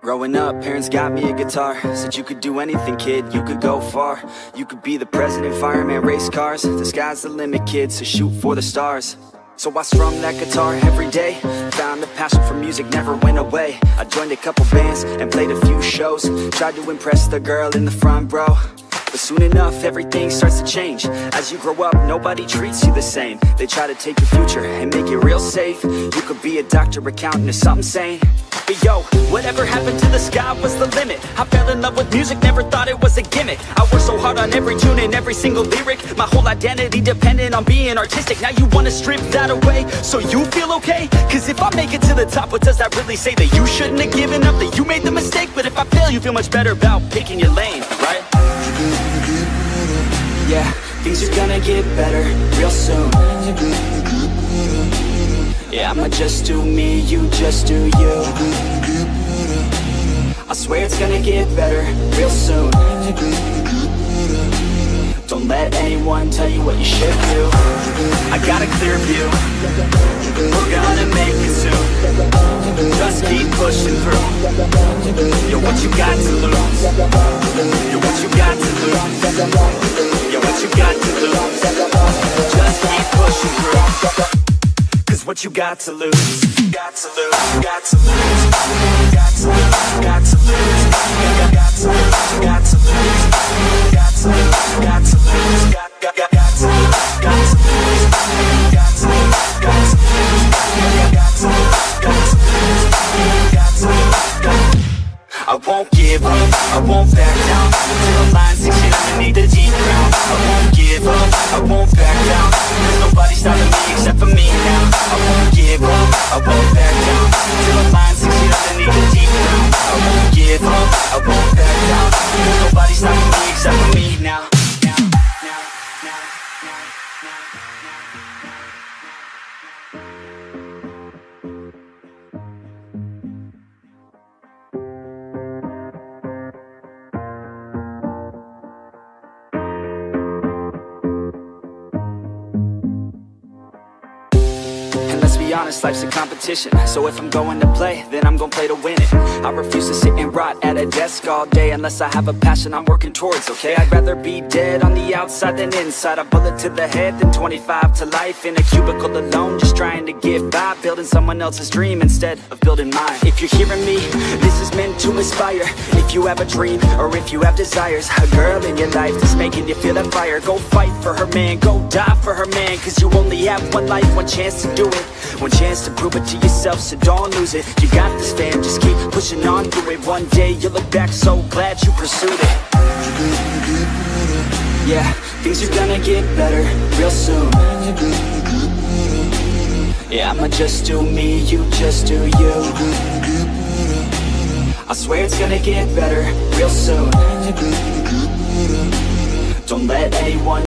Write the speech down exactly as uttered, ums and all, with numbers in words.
Growing up, parents got me a guitar. Said you could do anything, kid, you could go far. You could be the president, fireman, race cars. The sky's the limit, kid, so shoot for the stars. So I strummed that guitar every day. Found the passion for music never went away. I joined a couple bands and played a few shows. Tried to impress the girl in the front row. But soon enough, everything starts to change. As you grow up, nobody treats you the same. They try to take your future and make it real safe. You could be a doctor, accountant, or something sane. But yo, whatever happened to the sky was the limit. I fell in love with music, never thought it was a gimmick. I worked so hard on every tune and every single lyric. My whole identity depended on being artistic. Now you wanna strip that away, so you feel okay? Cause if I make it to the top, what does that really say? That you shouldn't have given up, that you made the mistake? But if I fail, you feel much better about picking your lane, right? Yeah, things are gonna get better real soon. Yeah, I'ma just do me, you just do you. I swear it's gonna get better real soon. Don't let anyone tell you what you should do. I got a clear view, we're gonna make it soon. Just keep pushing through. Yo, what you got to lose? Yo, what you got to lose? Yo, what you got to lose? Just keep pushing through. Cause what you got to lose? Got to lose, got to lose, got to lose, got to lose, got to lose, got to lose, got to lose, got to lose, got got got got to lose, got to lose, got to lose, got to lose, got to lose, got to lose, got to lose. I won't give up, I won't back down till the line six feet underneath the deep ground. I won't give up, I won't back down. There's nobody stopping me except for me now. I won't give up, I won't back down till the line six feet underneath the deep ground. I won't give up, I won't back down. There's nobody stopping me except for me now. Honest, life's a competition. So if I'm going to play, then I'm gonna play to win it. I refuse to sit and rot at a desk all day unless I have a passion I'm working towards, okay? I'd rather be dead on the outside than inside. A bullet to the head than twenty-five to life in a cubicle alone, just trying to get by, building someone else's dream instead of building mine. If you're hearing me, this is meant to inspire. If you have a dream or if you have desires, a girl in your life that's making you feel that fire, go fight for her, man, go die for her, man. Cause you only have one life, one chance to do it, one chance to prove it to yourself, so don't lose it. You got this, fam, just keep pushing on through it. One day you'll look back so glad you pursued it. Yeah, things are gonna get better real soon. Yeah, I'ma just do me, you just do you. I swear it's gonna get better real soon. Don't let anyone